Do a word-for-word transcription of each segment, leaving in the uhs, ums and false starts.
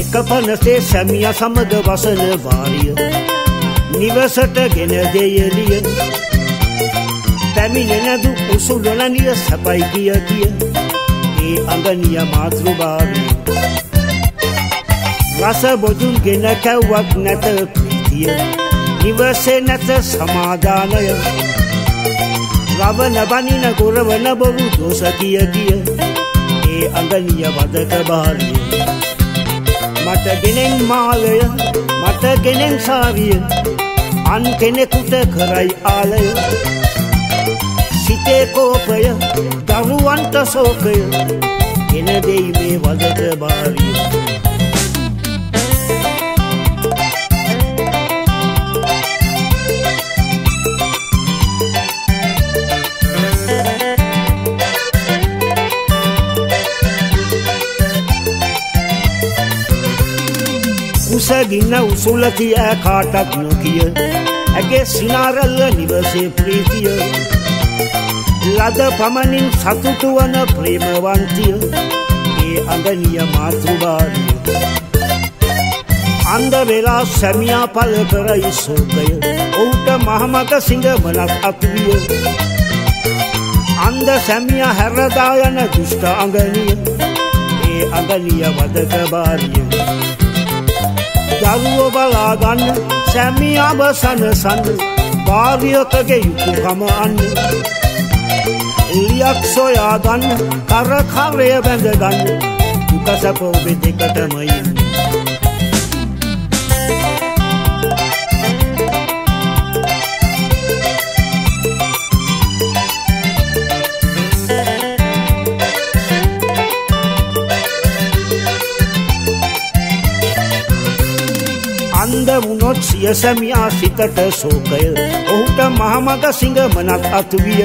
එකපනසේ සැමියා සමග වසන වාරිය නිවසට ගෙන දෙයලිය පැමිණෙන දු උසුලනනිය සපයි කිය කිය ඒ අඟනිය මාතෘභාවිය රස බොදුන් ගෙන කැව්වක් නැත ප්‍රීතිය නිවසේ නැත සමාදානය රවන බනින ගොරවන බොරු දෝෂ කිය කිය ඒ අඟනිය වදක බාරිය මට ගෙනෙන් මාලය මට ගෙනෙන් සාවිය අන් කෙනෙකුට කරයි ආලය සිතේ කෝපය දරුවන්ට සෝකය ගෙන දෙයි මේ වදක බාරිය උසගින්න උසුලතිය කාටක් නොකිය ඇගේ සිනාරල්ල නිවසේ ප්‍රීතිය ලද පමණින් සතුටු වන ප්‍රේමවන්තිය ඒ අඟනිය මාතෘභාවිය අන්ද වෙලා සැමියා පල කරයි සෝකය ඔහුට මහමග සිඟමනක් අතුවිය අන්ද සැමියා හැරදා යන දුෂ්ට අඟනිය ඒ අඟනිය වදක බාරිය දරුව බලා ගන්න සැමියා බසන සන්න භාර්යකගේ යුතුකම අන්න එලියක් සොයා ගන්න කර කරය බැඳ ගන්න දුක සැප ඔබේ දෙකටමයි අන්ද වුණොත් සිය සැමියා සිතට සෝකය ඔහුට මහමග සිඟමනක් අතුවිය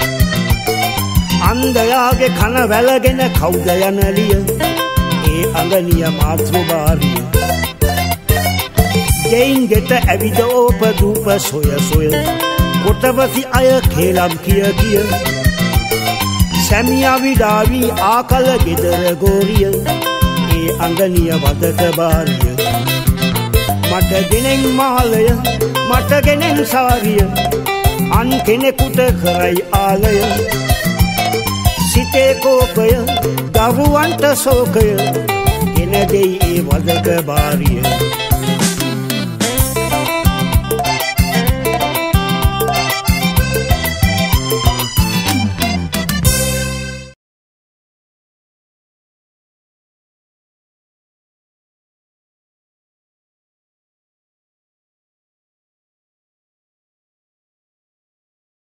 අන්දයාගේ කන වැලගෙන කවුද යනලිය ඒ අඟනිය මාතෘභාවිය ගෙයින් ගෙට ඇවිද ඕප දූප සොය සොය කොටවති අය කේලම් කිය කිය සැමියා විඩාවී ආකල ගෙදර ගෝරිය ඒ අඟනිය වදක බාරිය මට ගෙනෙන් මාලය මට ගෙනෙන් සාරිය අන් කෙනෙකුට කරයි ආලය සිතේ කෝපය දරුවන්ට සෝකය ගෙන දෙයි ඒ වදක බාරිය